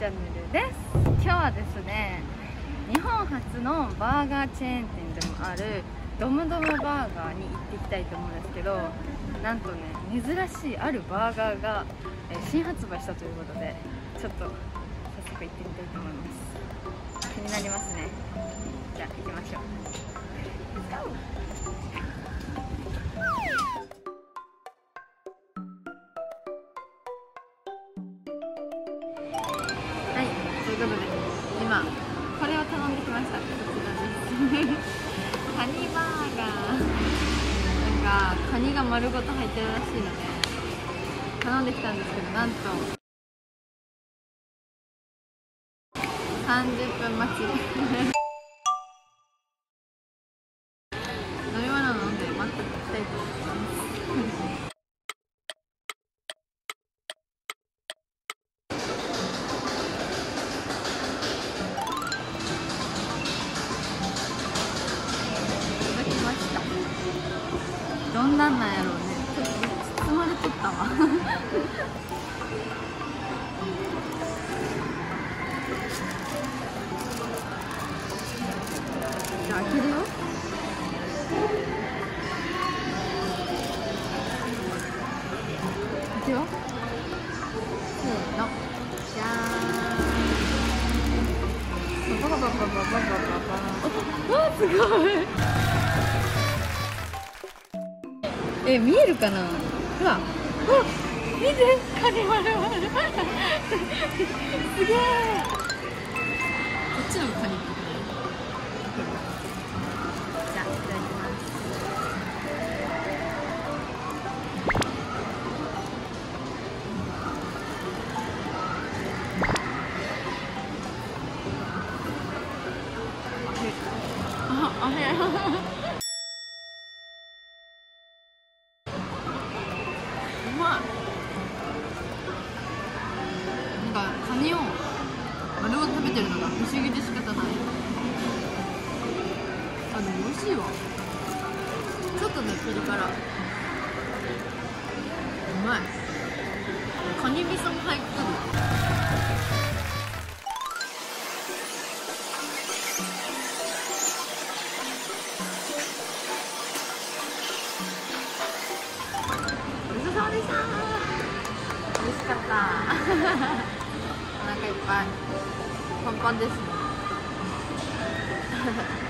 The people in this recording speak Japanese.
ャンネルです。今日はですね、日本初のバーガーチェーン店でもあるドムドムバーガーに行っていきたいと思うんですけど、なんとね、珍しいあるバーガーが新発売したということで、ちょっと早速行ってみたいと思います。気になりますね。じゃあ行きましょう。Let's go!はい、ということで今これを頼んできました。こちらですカニバーガー、なんかカニが丸ごと入ってるらしいので頼んできたんですけど、なんと30分待ち飲み物飲んで待っていきたいと思いますどんなんなんやろうね。ちょっと包まれとったわじゃあ開けるよ。開けよ。せーの、じゃーん。バババババババババ。わ、すごい見えるかな。ほら、見て、カニ丸々すげえ。こっちのカニっぽくない？じゃあいただきます。あれうまい。なんかカニを丸ごと食べてるのが不思議で仕方ない。あ、でも美味しいわ。ちょっとね、ピリ辛。うまい。カニ味噌も入ってる。ごちそうさまでした。美味しかったお腹いっぱいパンパンですね